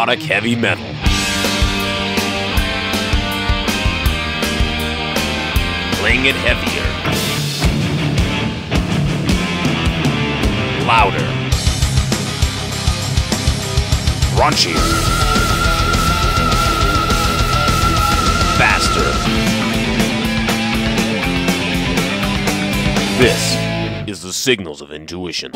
melodic heavy metal. Playing it heavier, louder, raunchier, faster. This is the Signals of Intuition.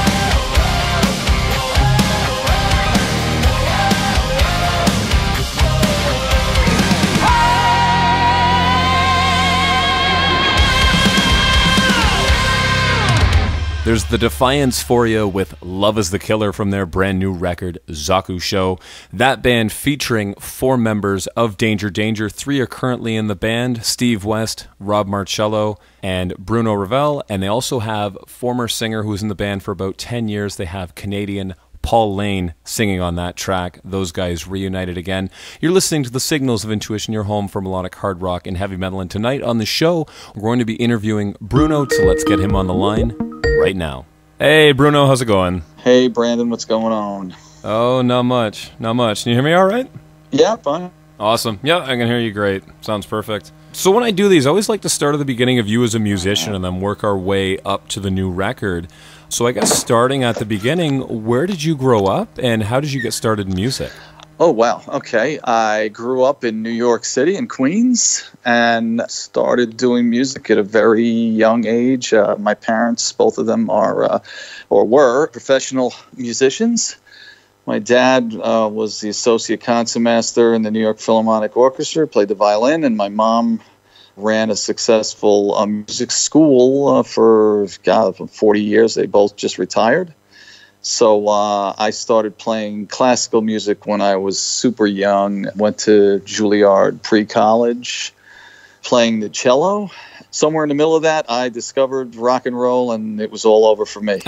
There's the Defiants for you with Love is the Killer from their brand new record, Zaku Show. That band featuring 4 members of Danger Danger. 3 are currently in the band, Steve West, Rob Marcello, and Bruno Ravel. And they also have former singer who was in the band for about 10 years. They have Canadian Paul Lane singing on that track. Those guys reunited again. You're listening to the Signals of Intuition, your home for melodic hard rock and heavy metal. And tonight on the show, we're going to be interviewing Bruno, so let's get him on the line right now. Hey, Bruno, how's it going? Hey, Brandon, what's going on? Oh, not much. Not much. Can you hear me all right? Yeah, fine. Awesome. Yeah, I can hear you great. Sounds perfect. So when I do these, I always like to start at the beginning of you as a musician and then work our way up to the new record. So I guess starting at the beginning, where did you grow up and how did you get started in music? Oh, wow. Okay. I grew up in New York City in Queens and started doing music at a very young age. My parents, both of them are or were professional musicians. My dad was the associate concertmaster in the New York Philharmonic Orchestra, played the violin, and my mom ran a successful music school for 40 years. They both just retired. So I started playing classical music when I was super young. Went to Juilliard pre-college, playing the cello. Somewhere in the middle of that, I discovered rock and roll, and it was all over for me.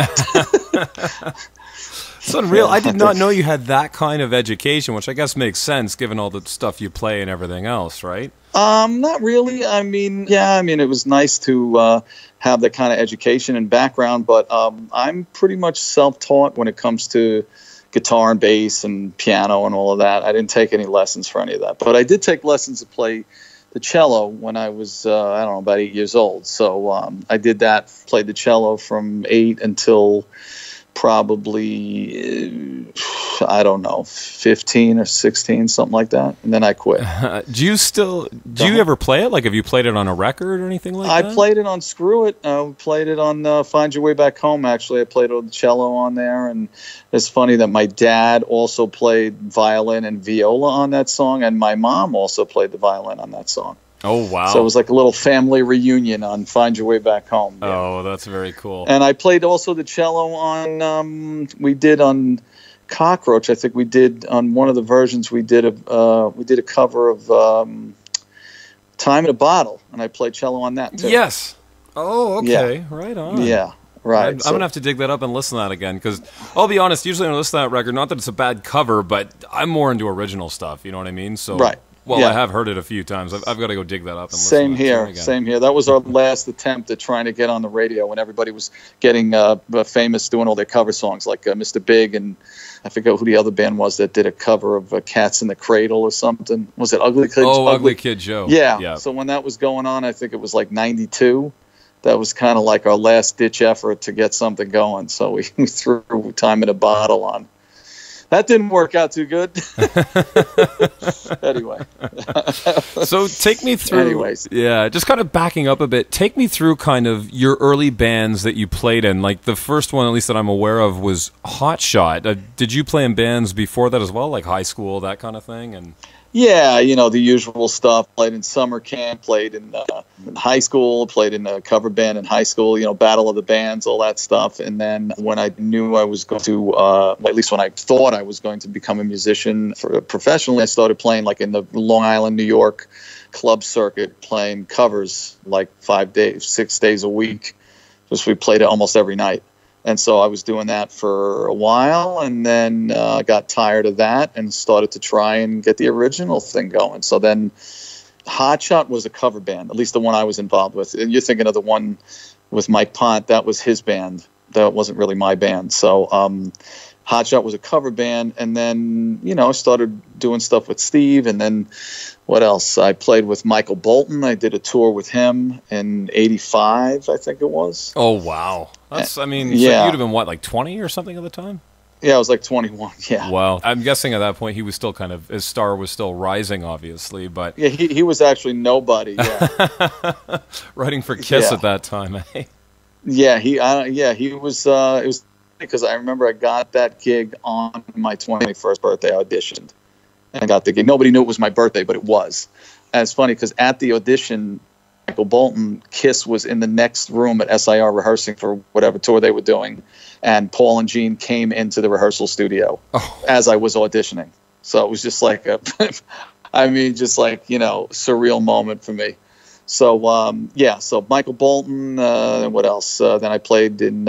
It's unreal. I did not know you had that kind of education, which I guess makes sense given all the stuff you play and everything else, right? Not really. I mean, it was nice to have that kind of education and background, but I'm pretty much self-taught when it comes to guitar and bass and piano and all of that. I didn't take any lessons for any of that, but I did take lessons to play the cello when I was, about 8 years old. So I did that, played the cello from 8 until probably, 15 or 16, something like that. And then I quit. Do you ever play it? Like, have you played it on a record or anything like that? I played it on Screw It. I played it on Find Your Way Back Home, actually. I played the cello on there. And it's funny that my dad also played violin and viola on that song. And my mom also played the violin on that song. Oh, wow. So it was like a little family reunion on Find Your Way Back Home. Yeah. Oh, that's very cool. And I played also the cello on, we did on Cockroach. I think we did on one of the versions, we did a cover of Time in a Bottle, and I played cello on that too. Yes. Oh, okay. Yeah. Right on. Yeah. Right. I'm going to have to dig that up and listen to that again, because I'll be honest, usually when I listen to that record, not that it's a bad cover, but I'm more into original stuff, you know what I mean? So, right. Well, yeah. I have heard it a few times. I've got to go dig that up and listen Same to here. again. Same here. That was our last attempt at trying to get on the radio when everybody was getting famous doing all their cover songs, like Mr. Big, and I forget who the other band was that did a cover of Cats in the Cradle or something. Was it Ugly Kid? Oh, Ugly Kid Joe. Yeah. So when that was going on, I think it was like 92. That was kind of like our last-ditch effort to get something going. So we threw Time in a Bottle on. That didn't work out too good. Anyway. So take me through. Anyways. Yeah, just kind of backing up a bit. Take me through kind of your early bands that you played in. Like the first one, at least that I'm aware of, was Hot Shot. Did you play in bands before that as well, like high school, that kind of thing? And yeah, the usual stuff. Played in summer camp, played in high school, played in a cover band in high school, Battle of the Bands, all that stuff. And then when I knew I was going to, at least when I thought I was going to become a musician professionally, I started playing like in the Long Island, New York club circuit, playing covers like 6 days a week. Just we played it almost every night. And so I was doing that for a while, and then got tired of that and started to try and get the original thing going. So then Hot Shot was a cover band, at least the one I was involved with. And you're thinking of the one with Mike Pont. That was his band. That wasn't really my band. So Hot Shot was a cover band, and then, I started doing stuff with Steve, and then what else? I played with Michael Bolton. I did a tour with him in '85, I think it was. Oh, wow. That's, so you'd have been, what, like 20 or something at the time? Yeah, I was like 21, yeah. Wow. I'm guessing at that point he was still his star was still rising, obviously, but... Yeah, he was actually nobody, yeah. Writing for Kiss at that time, eh? Yeah, he was, it was because I remember I got that gig on my 21st birthday, I auditioned, and I got the gig. Nobody knew it was my birthday, but it was. And it's funny because at the audition, Michael Bolton, Kiss was in the next room at SIR rehearsing for whatever tour they were doing, and Paul and Gene came into the rehearsal studio as I was auditioning. So it was just like surreal moment for me. So, so Michael Bolton, and what else? Then I played in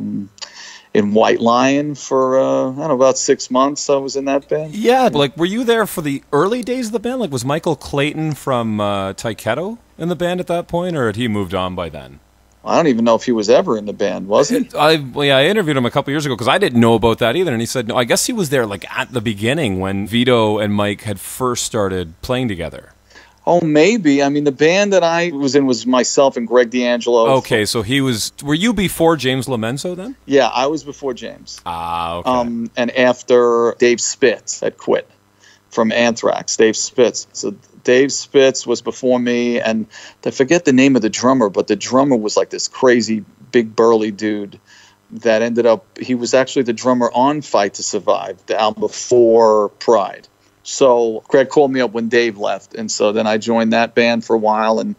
White Lion for, about 6 months. I was in that band. Yeah, were you there for the early days of the band? Was Michael Clayton from Taiketo in the band at that point, or had he moved on by then? I don't even know if he was ever in the band, was he? I interviewed him a couple years ago because I didn't know about that either, and he said, no, I guess he was there at the beginning when Vito and Mike had first started playing together. Oh, maybe. The band that I was in was myself and Greg D'Angelo. Okay, so were you before James Lomenzo then? Yeah, I was before James. Ah, okay. And after Dave Spitz had quit from Anthrax, Dave Spitz. So Dave Spitz was before me, and I forget the name of the drummer, but the drummer was like this crazy, big, burly dude that ended up, he was actually the drummer on Fight to Survive, the album before Pride. So Greg called me up when Dave left, and so then I joined that band for a while, and,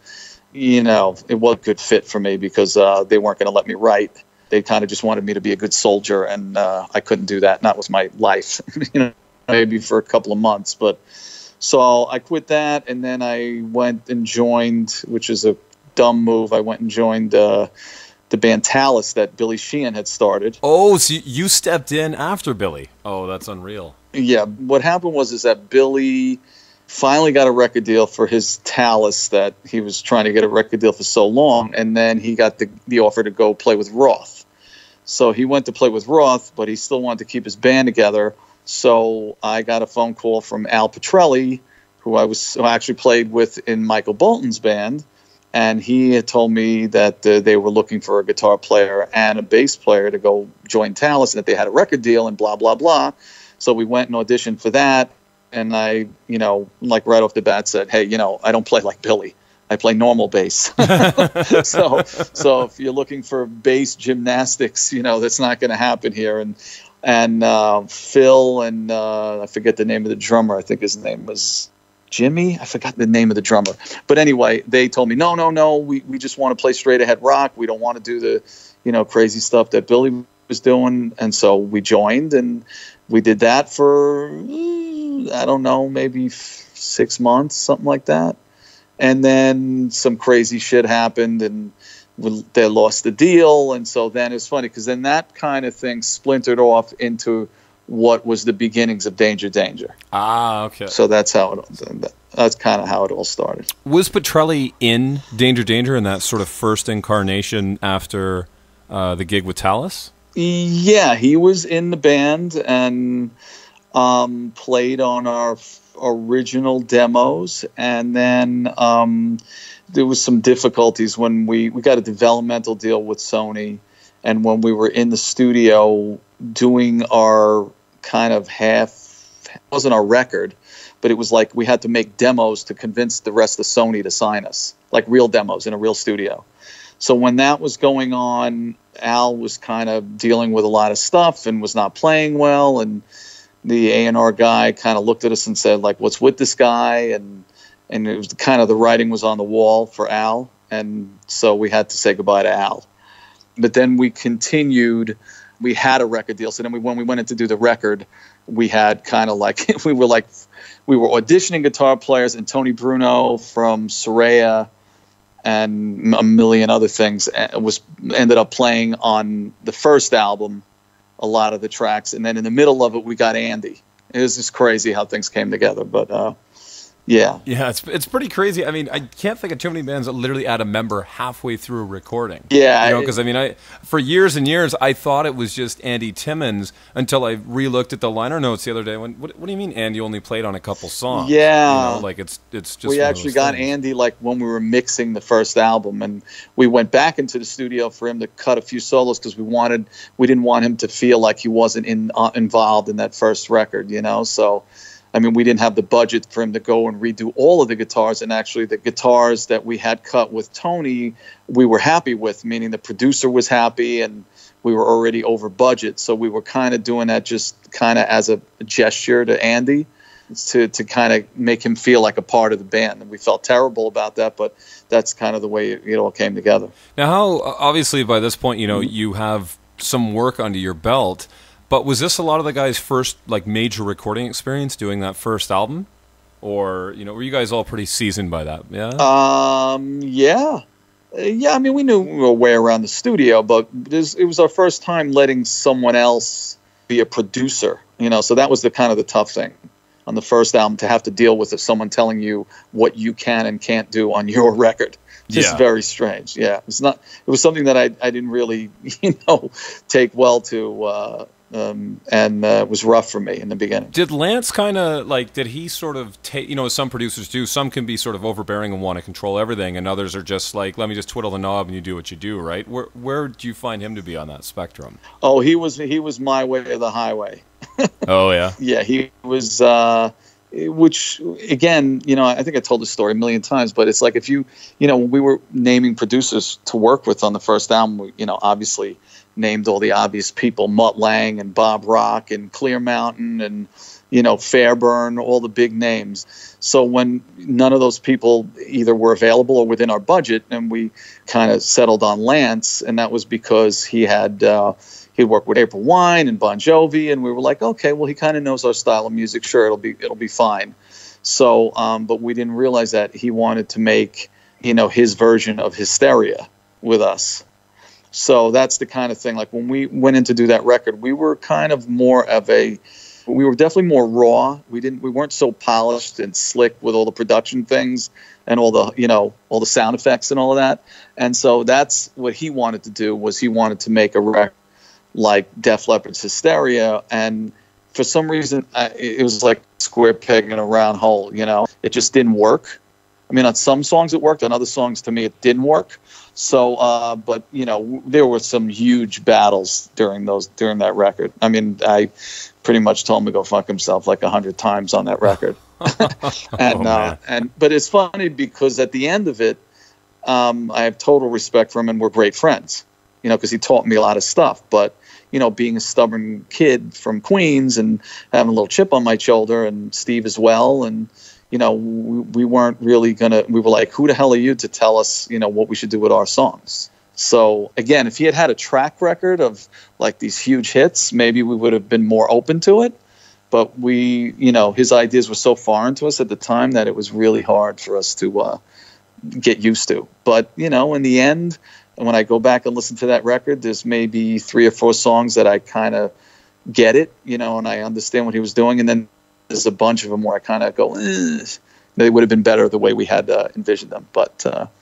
it was a good fit for me because they weren't going to let me write. They kind of just wanted me to be a good soldier, and I couldn't do that, and that was my life, maybe for a couple of months. But so I quit that, and then I went and joined, which is a dumb move, I went and joined the band Talus that Billy Sheehan had started. Oh, so you stepped in after Billy. Oh, that's unreal. Yeah, what happened was that Billy finally got a record deal for his Talus that he was trying to get a record deal for so long, and then he got the offer to go play with Roth. So he went to play with Roth, but he still wanted to keep his band together. So I got a phone call from Al Petrelli, who I actually played with in Michael Bolton's band, and he had told me that they were looking for a guitar player and a bass player to go join Talus, and that they had a record deal and blah, blah, blah. So we went and auditioned for that, and I, right off the bat said, hey, I don't play like Billy. I play normal bass. So if you're looking for bass gymnastics, that's not going to happen here. And Phil and I forget the name of the drummer. I think his name was Jimmy. I forgot the name of the drummer. But anyway, they told me, no, we just want to play straight ahead rock. We don't want to do the, crazy stuff that Billy was doing. And so we joined, and we did that for, I don't know, maybe 6 months, something like that. And then some crazy shit happened, and they lost the deal. And so then it's funny because then that kind of thing splintered off into what was the beginnings of Danger Danger. Ah, okay. So that's kind of how it all started. Was Petrelli in Danger Danger in that sort of first incarnation after the gig with Talus? Yeah, he was in the band and played on our original demos, and then there was some difficulties when we got a developmental deal with Sony, and when we were in the studio doing our kind of it wasn't our record, but it was like we had to make demos to convince the rest of Sony to sign us, like real demos in a real studio. So when that was going on, Al was kind of dealing with a lot of stuff and was not playing well, and the A&R guy kind of looked at us and said, like, what's with this guy? And it was kind of the writing was on the wall for Al, and so we had to say goodbye to Al. But then we continued. We had a record deal, so then when we went in to do the record, we had kind of like we were auditioning guitar players, and Tony Bruno from Soraya and a million other things ended up playing on the first album a lot of the tracks, and then in the middle of it we got Andy. It was just crazy how things came together, but Yeah. Yeah, it's pretty crazy. I mean, I can't think of too many bands that literally add a member halfway through a recording. Yeah. You know, because I mean, for years and years, I thought it was just Andy Timmons until I re-looked at the liner notes the other day. What do you mean Andy only played on a couple songs? Yeah. You know, like it's just we actually got things. Andy like when we were mixing the first album, and we went back into the studio for him to cut a few solos because we didn't want him to feel like he wasn't involved in that first record, you know. So I mean, we didn't have the budget for him to go and redo all of the guitars, and actually the guitars that we had cut with Tony, we were happy with, meaning the producer was happy and we were already over budget. So we were kind of doing that just kind of as a gesture to Andy to kind of make him feel like a part of the band. And we felt terrible about that, but that's kind of the way it all came together. Now, how, obviously by this point, you know, you have some work under your belt. But was this a lot of the guys' first like major recording experience doing that first album, or you know, were you guys all pretty seasoned by that? Yeah. Yeah. I mean, we knew our way around the studio, but it was our first time letting someone else be a producer. You know, so that was the kind of the tough thing on the first album, to have to deal with someone telling you what you can and can't do on your record. Just very strange. Yeah, it was something that I didn't really, you know, take well to. And it was rough for me in the beginning. Did Lance kind of like, did he sort of take, you know, as some producers do, some can be sort of overbearing and want to control everything, and others are just like, let me just twiddle the knob and you do what you do, right? Where do you find him to be on that spectrum? Oh, he was my way or the highway. Oh, yeah? Yeah, he was, which, again, you know, I think I told this story a million times, but it's like if you know, when we were naming producers to work with on the first album, we, you know, obviously named all the obvious people, Mutt Lange and Bob Rock and Clear Mountain and, you know, Fairburn, all the big names. So when none of those people either were available or within our budget, and we kind of settled on Lance, and that was because he had he worked with April Wine and Bon Jovi, and we were like, okay, well, he kind of knows our style of music. Sure, it'll be fine. So, but we didn't realize that he wanted to make, you know, his version of Hysteria with us. So that's the kind of thing, like when we went in to do that record, we were kind of we were definitely more raw. We weren't so polished and slick with all the production things and all the, you know, all the sound effects and all of that. And so that's what he wanted to do, was he wanted to make a record like Def Leppard's Hysteria. And for some reason, it was like square peg in a round hole, you know, it just didn't work. I mean, on some songs it worked, on other songs to me it didn't work. So, but you know, there were some huge battles during that record. I mean, I pretty much told him to go fuck himself like 100 times on that record. But it's funny because at the end of it, I have total respect for him, and we're great friends. You know, because he taught me a lot of stuff. But you know, being a stubborn kid from Queens and having a little chip on my shoulder, and Steve as well, and you know, we weren't really we were like, who the hell are you to tell us, you know, what we should do with our songs? So again, if he had a track record of like these huge hits, maybe we would have been more open to it. But you know, his ideas were so foreign to us at the time that it was really hard for us to get used to. But, you know, in the end, when I go back and listen to that record, there's maybe 3 or 4 songs that I kind of get it, you know, and I understand what he was doing. And then there's a bunch of them where I kind of go, they would have been better the way we had envisioned them. But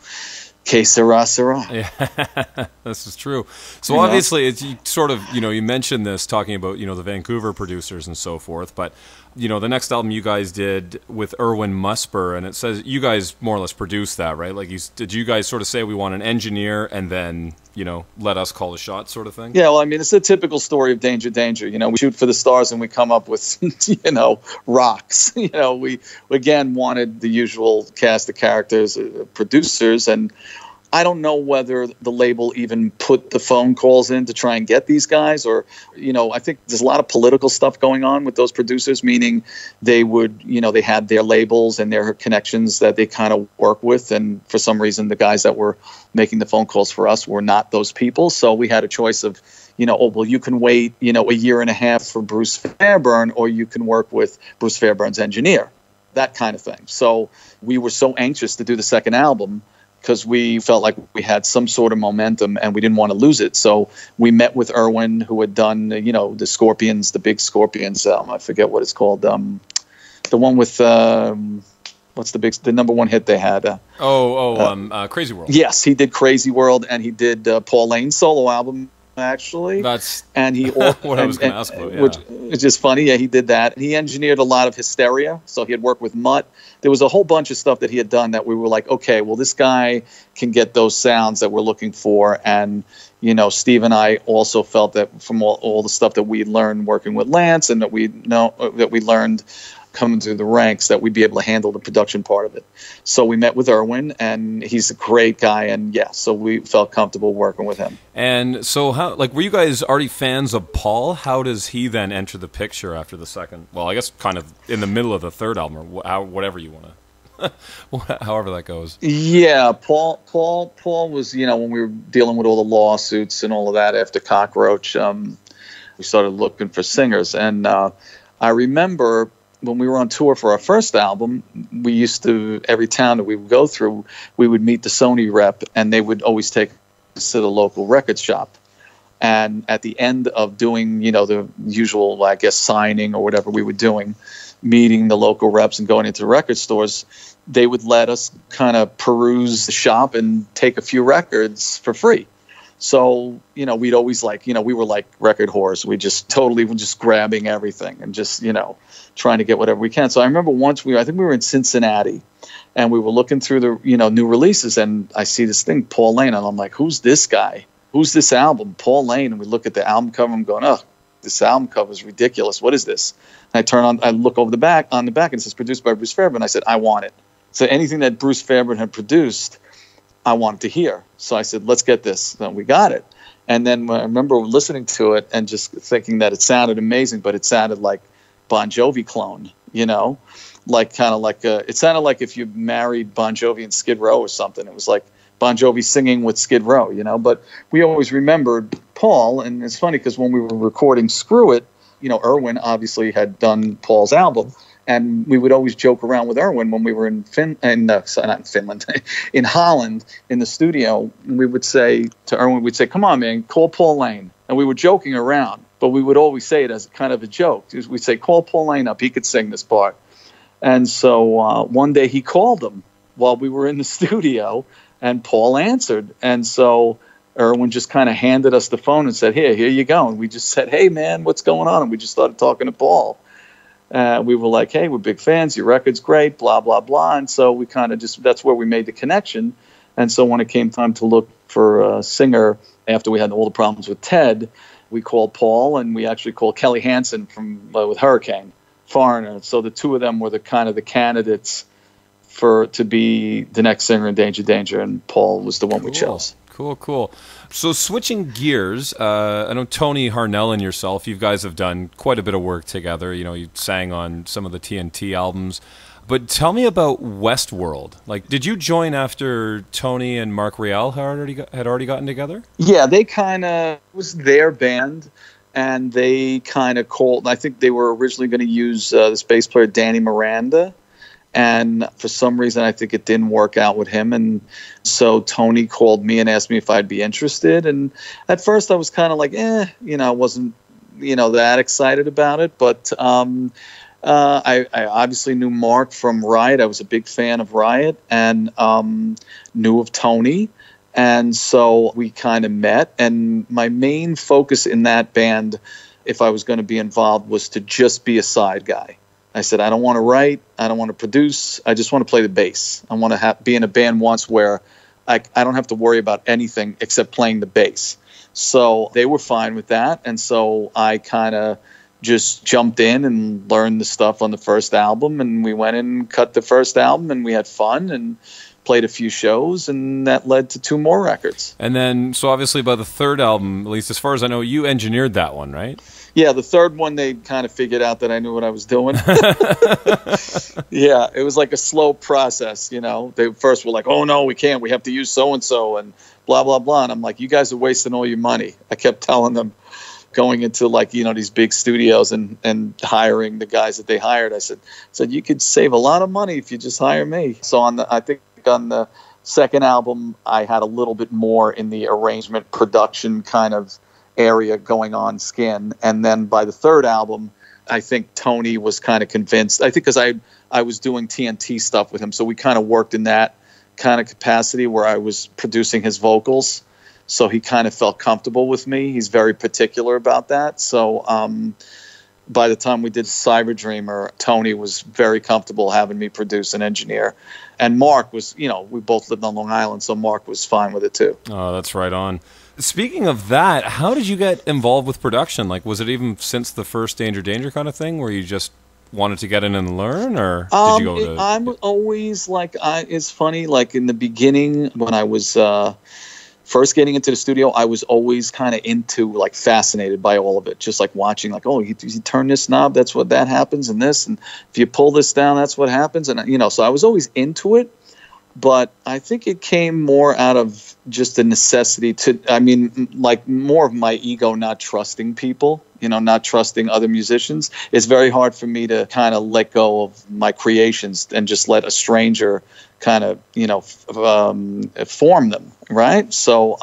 que sera, sera. Yeah, this is true. So obviously, it's you sort of, you know, you mentioned this talking about, you know, the Vancouver producers and so forth, but you know, the next album you guys did with Erwin Musper, and it says you guys more or less produced that, right? Like, did you guys sort of say we want an engineer and then, you know, let us call the shot sort of thing? Yeah, well, I mean, it's a typical story of Danger Danger. You know, we shoot for the stars and we come up with, you know, rocks. You know, we again wanted the usual cast of characters, producers, and I don't know whether the label even put the phone calls in to try and get these guys, or, you know, I think there's a lot of political stuff going on with those producers, meaning they would, you know, they had their labels and their connections that they kind of work with. And for some reason, the guys that were making the phone calls for us were not those people. So we had a choice of, you know, oh, well, you can wait, you know, a year and a half for Bruce Fairburn, or you can work with Bruce Fairburn's engineer, that kind of thing. So we were so anxious to do the second album, because we felt like we had some sort of momentum and we didn't want to lose it. So we met with Erwin, who had done, you know, the Scorpions, the big Scorpions. I forget what it's called. The one with What's the number one hit they had? Crazy World. Yes, he did Crazy World, and he did Paul Lane's solo album, actually. And he what I was going to ask about, which is just funny. Yeah, he did that. He engineered a lot of Hysteria, so he had worked with Mutt. There was a whole bunch of stuff that he had done that we were like, okay, well, this guy can get those sounds that we're looking for. And Steve and I also felt that from all the stuff that we learned working with Lance, and that we learned coming through the ranks, that we'd be able to handle the production part of it. So we met with Erwin, and he's a great guy, and so we felt comfortable working with him. And so were you guys already fans of Paul? How does he then enter the picture after the second, well, I guess kind of in the middle of the third album, or whatever you want to, however that goes? Yeah, Paul was, when we were dealing with all the lawsuits and all of that after Cockroach, we started looking for singers. And I remember when we were on tour for our first album, we used to, every town that we would go through, we would meet the Sony rep, and they would always take us to the local record shop. And at the end of doing, the usual, I guess, signing or whatever we were doing, meeting the local reps and going into record stores, they would let us kind of peruse the shop and take a few records for free. So, we'd always we were like record whores. We just totally were just grabbing everything and just, trying to get whatever we can. So I remember once I think we were in Cincinnati, and we were looking through the, new releases, and I see this thing, Paul Lane, and I'm like, who's this guy? Who's this album? Paul Lane. And we look at the album cover, and I'm going, oh, this album cover is ridiculous. What is this? And I look over on the back, and it says produced by Bruce Fairbairn. I said, I want it. So anything that Bruce Fairbairn had produced, I wanted to hear. So I said, let's get this. Then we got it. And then I remember listening to it and just thinking that it sounded amazing, but it sounded like Bon Jovi clone, it sounded like if you married Bon Jovi and Skid Row or something. It was like Bon Jovi singing with Skid Row, but we always remembered Paul. And it's funny because when we were recording Screw It, Erwin obviously had done Paul's album, and we would always joke around with Erwin when we were in in Holland, in the studio. And we would say to Erwin, we'd say, come on, man, call Paul Lane. And we were joking around, but we would always say it as kind of a joke. We'd say, call Paul Lane up. He could sing this part. And so one day he called him while we were in the studio, and Paul answered. And so Erwin just kind of handed us the phone and said, here you go. And we just said, hey, man, what's going on? And we just started talking to Paul. We were like, hey, we're big fans. Your record's great, blah, blah, blah. And so we kind of that's where we made the connection. And so when it came time to look for a singer, after we had all the problems with Ted, we called Paul, and we actually called Kelly Hansen with Hurricane, Foreigner. So the two of them were the candidates to be the next singer in Danger, and Paul was the one we chose. Cool. So switching gears, I know Tony Harnell and yourself, you guys have done quite a bit of work together. You sang on some of the TNT albums. But tell me about Westworld. Did you join after Tony and Mark Rial had already gotten together? Yeah, they it was their band, and they kind of called. I think they were originally going to use this bass player Danny Miranda, and for some reason I think it didn't work out with him, and so Tony called me and asked me if I'd be interested. And at first I was kind of like, I wasn't that excited about it, but I obviously knew Mark from Riot. I was a big fan of Riot, and knew of Tony. And so we kind of met. And my main focus in that band, if I was going to be involved, was to just be a side guy. I said, I don't want to write. I don't want to produce. I just want to play the bass. I want to be in a band once where I don't have to worry about anything except playing the bass. So they were fine with that. And so I kind of just jumped in and learned the stuff on the first album, and we went and cut the first album, and we had fun and played a few shows, and that led to 2 more records. And then, so obviously by the third album, at least as far as I know, you engineered that one, right? Yeah, the third one, they kind of figured out that I knew what I was doing. Yeah, it was like a slow process, They first were like, oh, no, we can't. We have to use so-and-so and blah, blah, blah. And I'm like, you guys are wasting all your money. I kept telling them, going into these big studios and hiring the guys that they hired. I said you could save a lot of money if you just hire me. So I think on the second album, I had a little bit more in the arrangement production kind of area going on, Skin. And then by the third album, I think Tony was kind of convinced. I think because I was doing TNT stuff with him, so we kind of worked in that kind of capacity where I was producing his vocals. So he kind of felt comfortable with me. He's very particular about that. So by the time we did Cyber Dreamer, Tony was very comfortable having me produce and engineer. And Mark was, we both lived on Long Island, so Mark was fine with it too. Oh, that's right on. Speaking of that, how did you get involved with production? Like, was it even since the first Danger Danger kind of thing where you just wanted to get in and learn, or did you go to... I'm always like, it's funny, like in the beginning when I was... first getting into the studio, I was always kind of like fascinated by all of it. Just like watching, like, oh, you turn this knob, that's what that happens, and this, and if you pull this down, that's what happens. And, so I was always into it, but I think it came more out of just the necessity like more of my ego not trusting people, not trusting other musicians. It's very hard for me to kind of let go of my creations and just let a stranger kind of, form them, right? So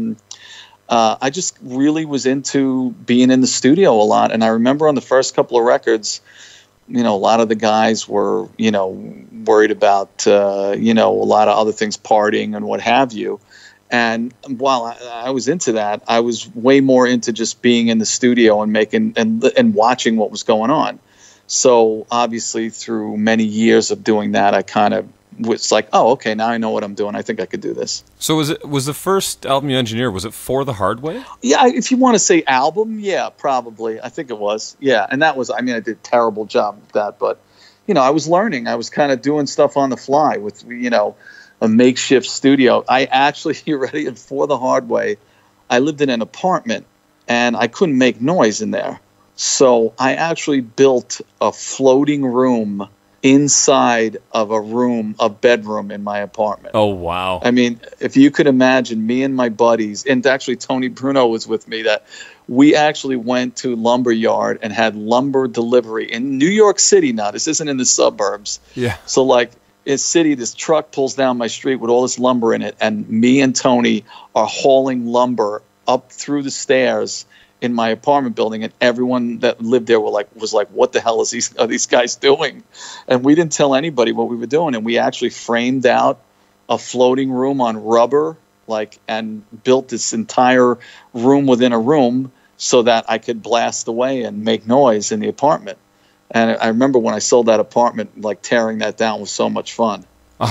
I just really was into being in the studio a lot. And I remember on the first couple of records, a lot of the guys were, worried about, a lot of other things, partying and what have you. And while I was into that, I was way more into just being in the studio and making and watching what was going on. So obviously through many years of doing that, I kind of was like, oh, okay, now I know what I'm doing. I think I could do this. So was the first album you engineered, was it For the Hard Way? Yeah, if you want to say album, yeah, probably. I think it was. Yeah, and that was, I did a terrible job with that, but, I was learning. I was kind of doing stuff on the fly with, a makeshift studio. I actually, you ready? And For the Hard Way, I lived in an apartment, and I couldn't make noise in there. So I actually built a floating room inside of a bedroom in my apartment. Oh, wow. If you could imagine me and my buddies, and actually Tony Bruno was with me, that we actually went to Lumberyard and had lumber delivery in New York City. Now, this isn't in the suburbs. Yeah. So like in city, this truck pulls down my street with all this lumber in it, and me and Tony are hauling lumber up through the stairs in my apartment building, and everyone that lived there was like, what the hell are these guys doing? And we didn't tell anybody what we were doing, and we actually framed out a floating room on rubber, and built this entire room within a room so that I could blast away and make noise in the apartment. And I remember when I sold that apartment, tearing that down was so much fun.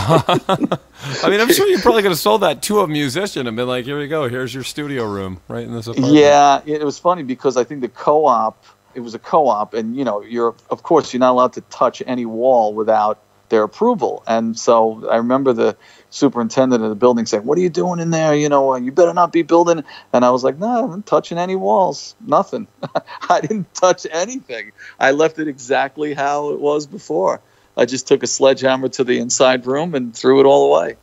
I'm sure you probably could have sold that to a musician and been like, here we go, here's your studio room right in this apartment. Yeah, it was funny because I think it was a co-op, and you're not allowed to touch any wall without their approval. And so I remember the superintendent of the building saying, what are you doing in there? You better not be building. And I was like, no, I'm not touching any walls, nothing. I didn't touch anything. I left it exactly how it was before. I just took a sledgehammer to the inside room and threw it all away.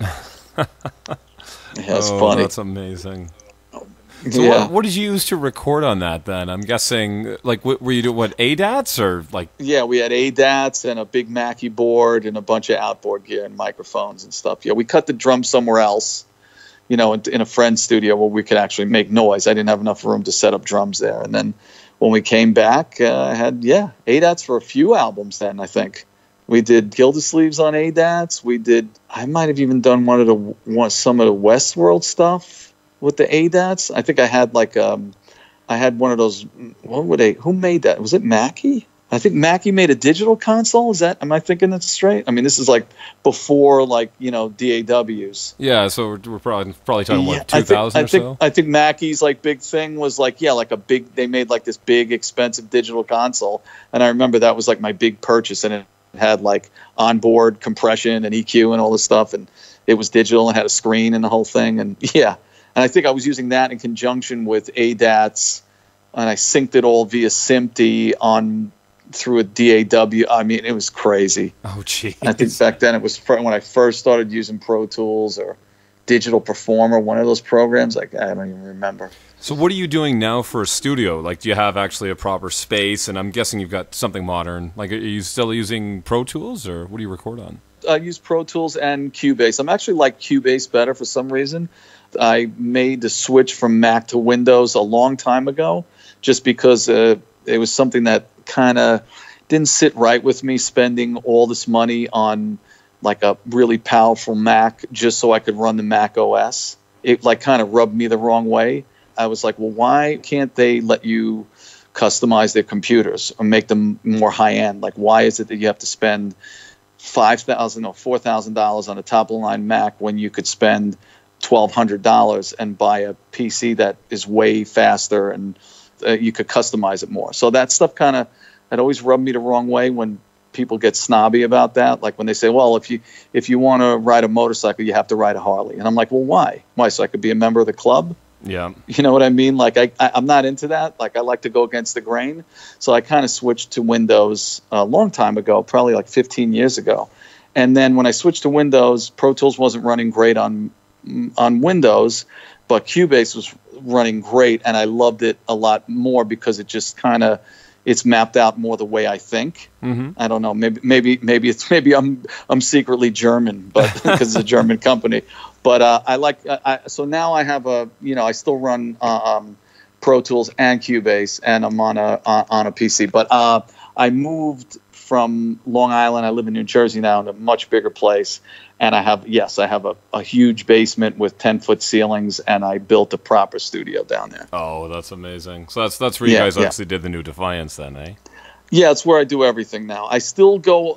It's funny. That's amazing. So yeah. What did you use to record on that then? I'm guessing, were you doing, ADATs or Yeah, we had ADATs and a big Mackie board and a bunch of outboard gear and microphones and stuff. Yeah, we cut the drums somewhere else, in a friend's studio where we could actually make noise. I didn't have enough room to set up drums there. And then when we came back, I had, ADATs for a few albums then, I think. We did Gildersleeves on ADATs. I might have even done some of the Westworld stuff with the ADATs. I think I had I had one of those. Who made that? Was it Mackie? I think Mackie made a digital console. Am I thinking that's straight? This is before DAWs. Yeah, so we're probably talking what, 2000 or so. I think Mackie's big thing was they made this big expensive digital console, and I remember that was my big purchase, and it had onboard compression and EQ and all this stuff, and it was digital and had a screen and the whole thing, and yeah. And I think I was using that in conjunction with ADATs, and I synced it all via SMPTE through a DAW. It was crazy. Oh, geez. I think back then it was when I first started using Pro Tools or Digital Performer, one of those programs. I don't even remember. So what are you doing now for a studio? Do you have actually a proper space? And I'm guessing you've got something modern. Are you still using Pro Tools, or what do you record on? I use Pro Tools and Cubase. I'm actually Cubase better for some reason. I made the switch from Mac to Windows a long time ago just because it was something that kind of didn't sit right with me spending all this money on like a really powerful Mac just so I could run the Mac OS. It like kind of rubbed me the wrong way. I was like, well, why can't they let you customize their computers or make them more high end? Like, why is it that you have to spend $5,000 or $4,000 on a top of the line Mac when you could spend $1,200 and buy a PC that is way faster and you could customize it more? So that stuff kind of had always rubbed me the wrong way when people get snobby about that. Like when they say, well, if you want to ride a motorcycle, you have to ride a Harley. And I'm like, well, why? Why? So I could be a member of the club? Yeah. You know what I mean? Like I'm not into that. Like I like to go against the grain. So I kind of switched to Windows a long time ago, probably like 15 years ago. And then when I switched to Windows, Pro Tools wasn't running great on Windows, but Cubase was running great, and I loved it a lot more because it just kind of it's mapped out more the way I think. Mm-hmm. I don't know. Maybe I'm secretly German, but because it's a German company. But so now I have I still run Pro Tools and Cubase, and I'm on a PC. But I moved from Long Island. I live in New Jersey now, in a much bigger place. And I have a huge basement with 10-foot ceilings, and I built a proper studio down there. Oh, that's amazing. So that's where you guys obviously did the new Defiants then, eh? Yeah, it's where I do everything now. I still go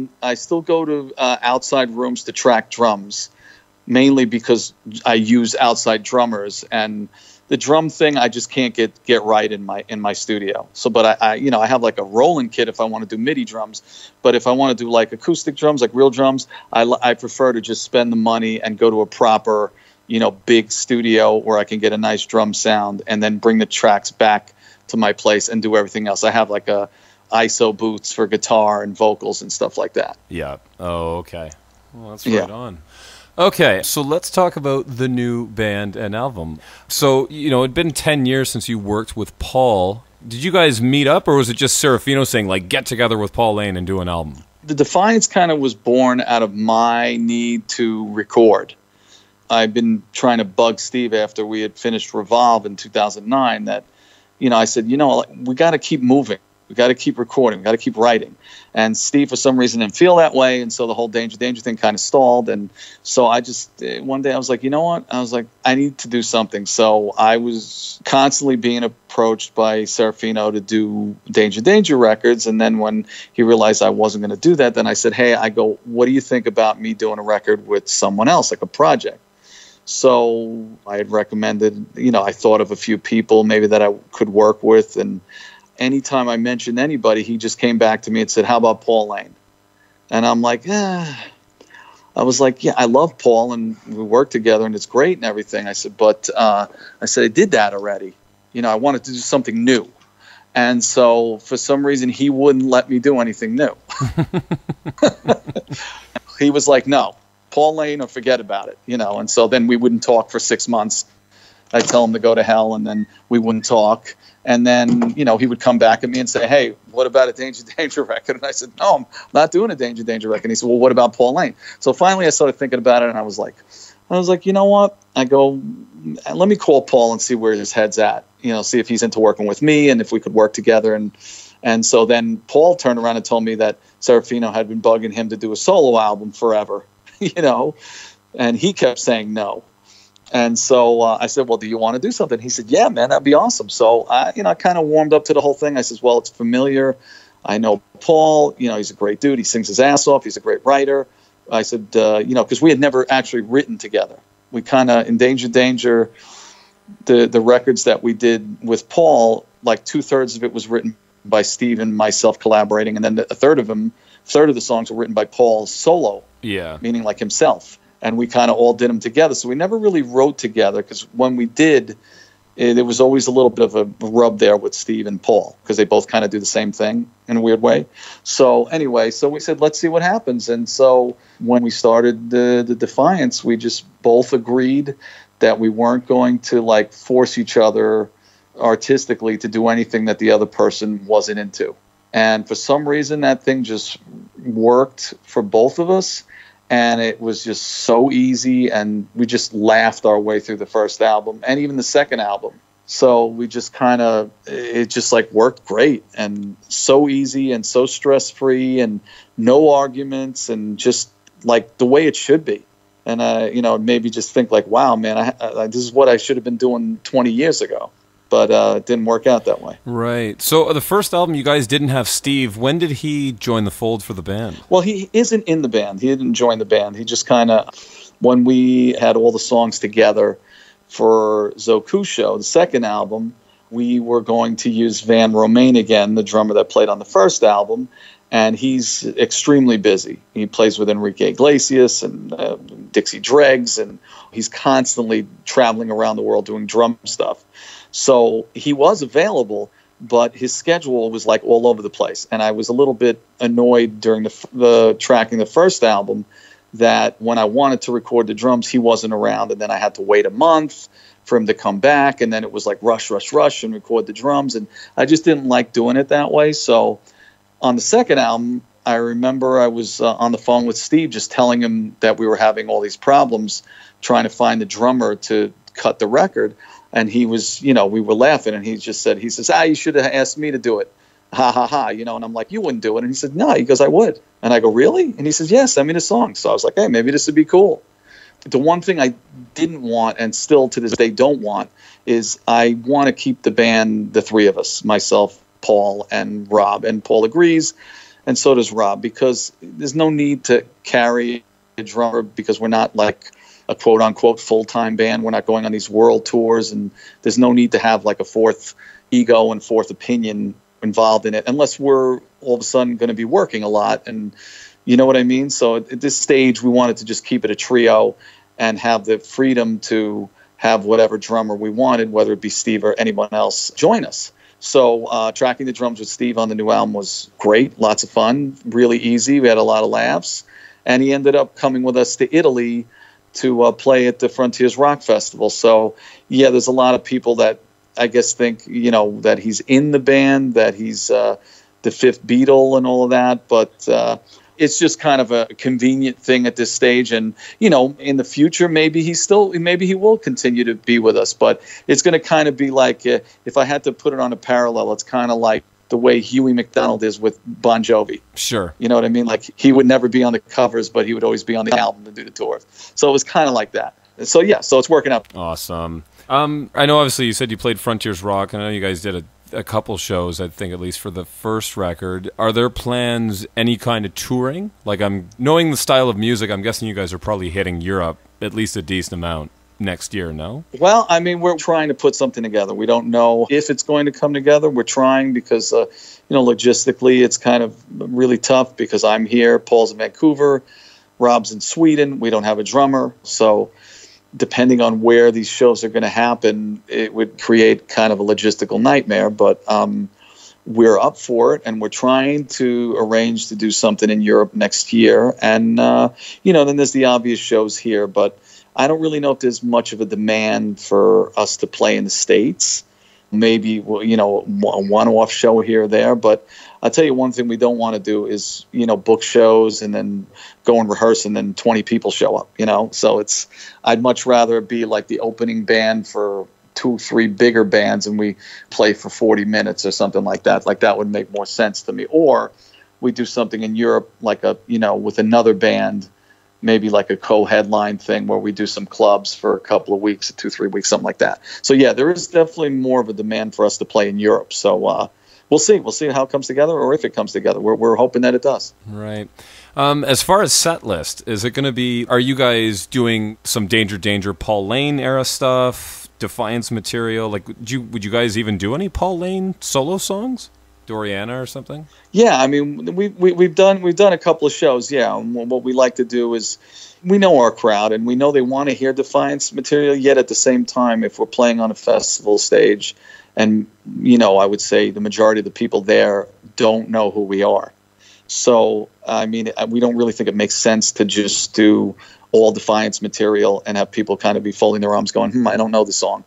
to outside rooms to track drums, mainly because I use outside drummers, and the drum thing I just can't get right in my studio. So, but I have like a Roland kit if I want to do MIDI drums. But if I want to do like acoustic drums, like real drums, I prefer to just spend the money and go to a proper, big studio where I can get a nice drum sound and then bring the tracks back to my place and do everything else. I have like a ISO booths for guitar and vocals and stuff like that. Yeah. Oh, okay. Well, that's right on. Okay, so let's talk about the new band and album. So, it'd been 10 years since you worked with Paul. Did you guys meet up, or was it just Serafino saying, like, get together with Paul Lane and do an album? The Defiance kind of was born out of my need to record. I've been trying to bug Steve after we had finished Revolve in 2009 that, I said, we got to keep moving. We got to keep recording. We got to keep writing. And Steve, for some reason, didn't feel that way. And so the whole Danger thing kind of stalled. And so I just, one day I was like, you know what? I was like, I need to do something. So I was constantly being approached by Serafino to do Danger records. And then when he realized I wasn't going to do that, then I said, hey, what do you think about me doing a record with someone else, like a project? So I had recommended, I thought of a few people maybe that I could work with. And anytime I mentioned anybody, he just came back to me and said, how about Paul Lane? And I'm like, I was like, yeah, I love Paul and we work together and it's great and everything. I said, but I did that already. I wanted to do something new. And so for some reason, he wouldn't let me do anything new. He was like, no, Paul Lane or forget about it, And so then we wouldn't talk for 6 months. I'd tell him to go to hell and then we wouldn't talk. And then, he would come back at me and say, hey, what about a Danger record? And I said, no, I'm not doing a Danger record. And he said, well, what about Paul Lane? So finally I started thinking about it and I was like, you know what? I go, let me call Paul and see where his head's at, see if he's into working with me and if we could work together. And so then Paul turned around and told me that Serafino had been bugging him to do a solo album forever, and he kept saying no. And so I said, well, do you want to do something? He said, yeah, man, that'd be awesome. So, I kind of warmed up to the whole thing. I said, well, it's familiar. I know Paul, he's a great dude. He sings his ass off. He's a great writer. I said, because we had never actually written together. We kind of, in Danger, the records that we did with Paul, like 2/3 of it was written by Steve and myself collaborating. And then a third of the songs were written by Paul solo. Yeah. Meaning like himself. And we kind of all did them together. So we never really wrote together because when we did, there was always a little bit of a rub there with Steve and Paul because they both kind of do the same thing in a weird way. So anyway, so we said, let's see what happens. And so when we started the Defiance, we just both agreed that we weren't going to like force each other artistically to do anything that the other person wasn't into. And for some reason, that thing just worked for both of us. And it was just so easy, and we just laughed our way through the first album and even the second album. So we just kind of, it just like worked great and so easy and so stress-free and no arguments and just like the way it should be. And, maybe just think like, wow, man, this is what I should have been doing 20 years ago. But it didn't work out that way. Right. So the first album, you guys didn't have Steve. When did he join the fold for the band? Well, he isn't in the band. He didn't join the band. He just kind of, when we had all the songs together for Zokusho, the second album, we were going to use Van Romain again, the drummer that played on the first album, and he's extremely busy. He plays with Enrique Iglesias and Dixie Dregs, and he's constantly traveling around the world doing drum stuff. So he was available, but his schedule was like all over the place. And I was a little bit annoyed during the tracking the first album that when I wanted to record the drums, he wasn't around. And then I had to wait a month for him to come back. And then it was like rush and record the drums. And I just didn't like doing it that way. So on the second album, I remember I was on the phone with Steve just telling him that we were having all these problems trying to find the drummer to cut the record. And he was, we were laughing, and he just said, you should have asked me to do it. Ha, ha, ha. And I'm like, you wouldn't do it. And he said, no. He goes, I would. And I go, really? And he says, yes, send me the song. So I was like, hey, maybe this would be cool. The one thing I didn't want, and still to this day don't want, is I want to keep the band, the three of us, myself, Paul, and Rob. And Paul agrees, and so does Rob, because there's no need to carry a drummer because we're not like a quote-unquote full-time band. We're not going on these world tours, and there's no need to have like a fourth ego and fourth opinion involved in it unless we're all of a sudden going to be working a lot, and you know what I mean? So at this stage, we wanted to just keep it a trio and have the freedom to have whatever drummer we wanted, whether it be Steve or anyone else, join us. So tracking the drums with Steve on the new album was great, lots of fun, really easy. We had a lot of laughs, and he ended up coming with us to Italy to play at the Frontiers Rock Festival. So, yeah, there's a lot of people that I guess think, that he's in the band, that he's the fifth Beatle and all of that. But it's just kind of a convenient thing at this stage. And, in the future, maybe he will continue to be with us. But it's going to kind of be like, if I had to put it on a parallel, it's kind of like the way Huey McDonald is with Bon Jovi. Sure. You know what I mean? Like, he would never be on the covers, but he would always be on the album to do the tours. So it was kind of like that. So, yeah, so it's working out. Awesome. I know, obviously, you said you played Frontiers Rock, and I know you guys did a couple shows, I think, at least for the first record. Are there plans, any kind of touring? Like, I'm knowing the style of music, I'm guessing you guys are probably hitting Europe at least a decent amount next year, no? Well, I mean, we're trying to put something together. We don't know if it's going to come together. We're trying because, logistically, it's kind of really tough because I'm here, Paul's in Vancouver, Rob's in Sweden. We don't have a drummer. So depending on where these shows are going to happen, it would create kind of a logistical nightmare. But we're up for it, and we're trying to arrange to do something in Europe next year. And, then there's the obvious shows here, but I don't really know if there's much of a demand for us to play in the States. Maybe, a one-off show here or there. But I'll tell you one thing we don't want to do is, book shows and then go and rehearse and then 20 people show up, So I'd much rather be like the opening band for 2-3 bigger bands and we play for 40 minutes or something like that. Like, that would make more sense to me. Or we do something in Europe like with another band, maybe like a co-headline thing where we do some clubs for a couple of weeks, 2-3 weeks, something like that. So yeah, there is definitely more of a demand for us to play in Europe. So we'll see how it comes together, or if it comes together. We're hoping that it does. Right. As far as set list, is it going to be, are you guys doing some Danger Paul Lane era stuff, Defiants material? Like, would you guys even do any Paul Lane solo songs? Doriana or something? Yeah, I mean, we've done a couple of shows. Yeah, and what we like to do is, we know our crowd and we know they want to hear Defiance material. Yet at the same time, if we're playing on a festival stage, and I would say the majority of the people there don't know who we are. So I mean, we don't really think it makes sense to just do all Defiance material and have people kind of be folding their arms, going, I don't know the song.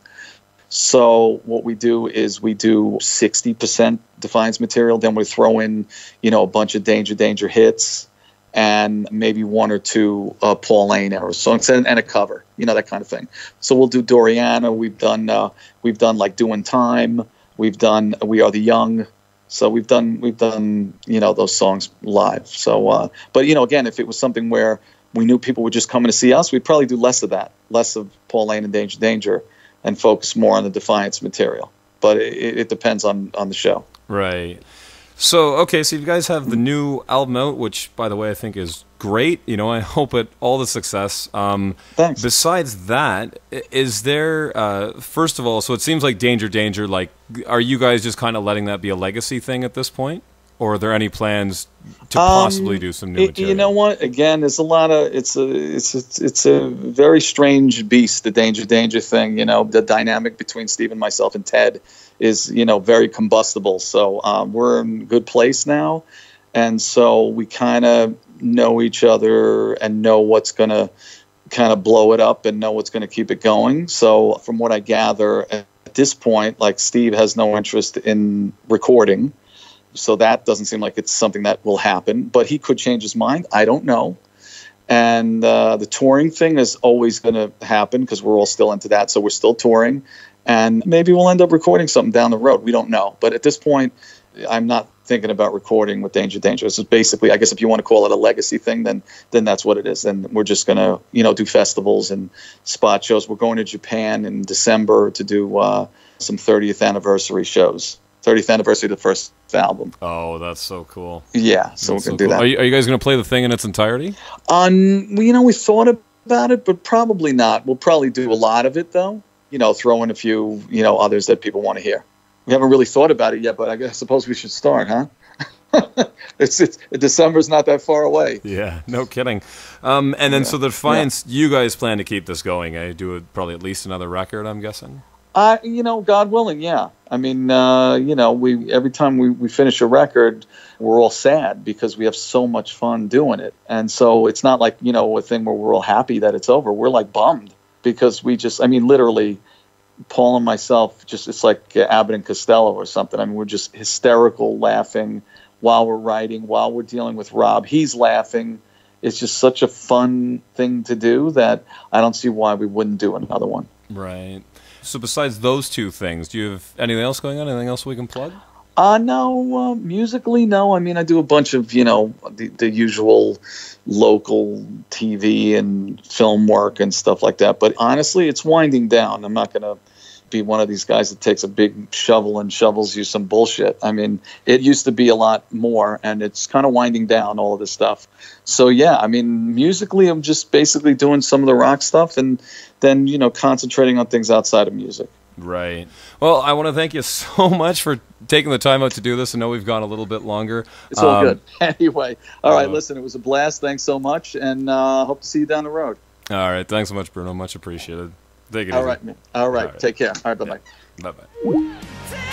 So what we do is we do 60% Defiance material, then we throw in, a bunch of Danger hits, and maybe one or two Paul Anka era songs and a cover, that kind of thing. So we'll do Doriana. We've done like Doing Time. We've done We Are the Young. So we've done those songs live. So but again, if it was something where we knew people were just coming to see us, we'd probably do less of that, less of Paul Anka and Danger Danger, and focus more on the Defiants material. But it depends on the show. Right. So, okay, so you guys have the new album out, which, by the way, I think is great. I hope it all the success. Thanks. Besides that, is there, first of all, so it seems like Danger Danger, like, are you guys just kind of letting that be a legacy thing at this point? Or are there any plans to possibly do some new material? You know what? Again, there's a lot of it's a very strange beast, the Danger Danger thing. The dynamic between Steve and myself and Ted is very combustible. So we're in a good place now, and so we kind of know each other and know what's going to kind of blow it up and know what's going to keep it going. So from what I gather at this point, like Steve has no interest in recording. So that doesn't seem like it's something that will happen, but he could change his mind. I don't know. And the touring thing is always going to happen because we're all still into that. So we're still touring, and maybe we'll end up recording something down the road. We don't know. But at this point, I'm not thinking about recording with Danger Danger. This is basically, I guess if you want to call it a legacy thing, then that's what it is. And we're just going to, do festivals and spot shows. We're going to Japan in December to do some 30th anniversary shows. 30th anniversary of the first album. Oh, that's so cool. Yeah, so we're going to do that. Are you guys going to play the thing in its entirety? We thought about it, but probably not. We'll probably do a lot of it, though. Throw in a few, others that people want to hear. We haven't really thought about it yet, but I suppose we should start, huh? December's not that far away. Yeah, no kidding. And then, so the Defiants, you guys plan to keep this going, eh? Do probably at least another record, I'm guessing? God willing, yeah. I mean, we every time we finish a record, we're all sad because we have so much fun doing it. And so it's not like, a thing where we're all happy that it's over. We're like bummed because literally, Paul and myself, it's like Abbott and Costello or something. I mean, we're just hysterical laughing while we're writing, while we're dealing with Rob. He's laughing. It's just such a fun thing to do that I don't see why we wouldn't do another one. Right. So besides those two things, do you have anything else going on? Anything else we can plug? No, musically, no. I mean, I do a bunch of, the usual local TV and film work and stuff like that. But honestly, it's winding down. I'm not going to be one of these guys that takes a big shovel and shovels you some bullshit. I mean, it used to be a lot more, and it's kind of winding down, all of this stuff. So, yeah, I mean, musically, I'm just basically doing some of the rock stuff and then, concentrating on things outside of music. Right. Well, I want to thank you so much for taking the time out to do this. I know we've gone a little bit longer. It's all good. Anyway, all right, listen, it was a blast. Thanks so much, and hope to see you down the road. All right. Thanks so much, Bruno. Much appreciated. Take it easy. All right. All right. Take care. All right, bye-bye. Yeah. Bye-bye.